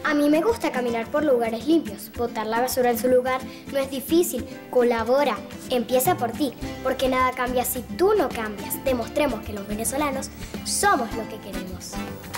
A mí me gusta caminar por lugares limpios. Botar la basura en su lugar no es difícil. Colabora. Empieza por ti, porque nada cambia si tú no cambias. Demostremos que los venezolanos somos lo que queremos.